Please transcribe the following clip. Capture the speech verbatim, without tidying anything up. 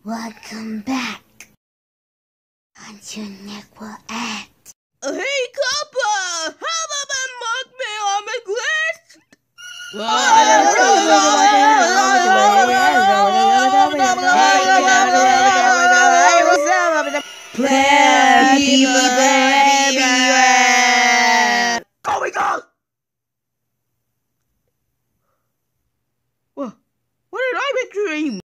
Welcome back. And your neck will act. Hey, Copper! How about that mark me on my list? Uh,